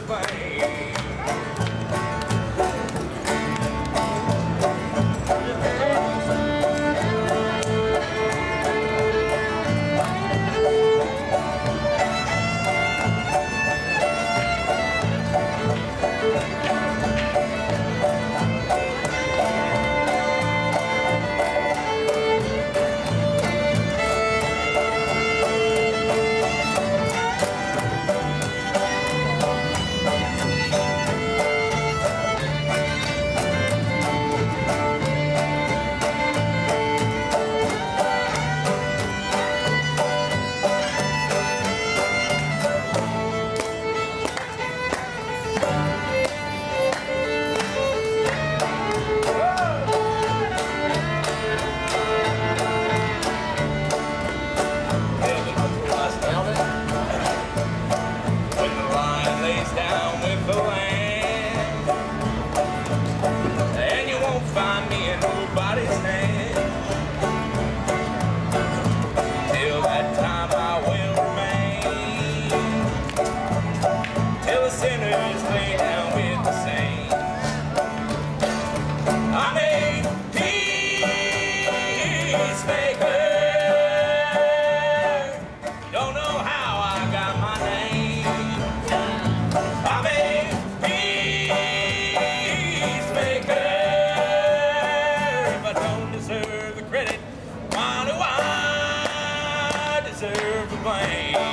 blame. Down with the land, and you won't find me in nobody's hand. Till that time I will remain, till the sinners lay down with the saints. I'm a peacemaker, don't know how I got my name. I'm a peacemaker. If I don't deserve the credit, why do I deserve the blame?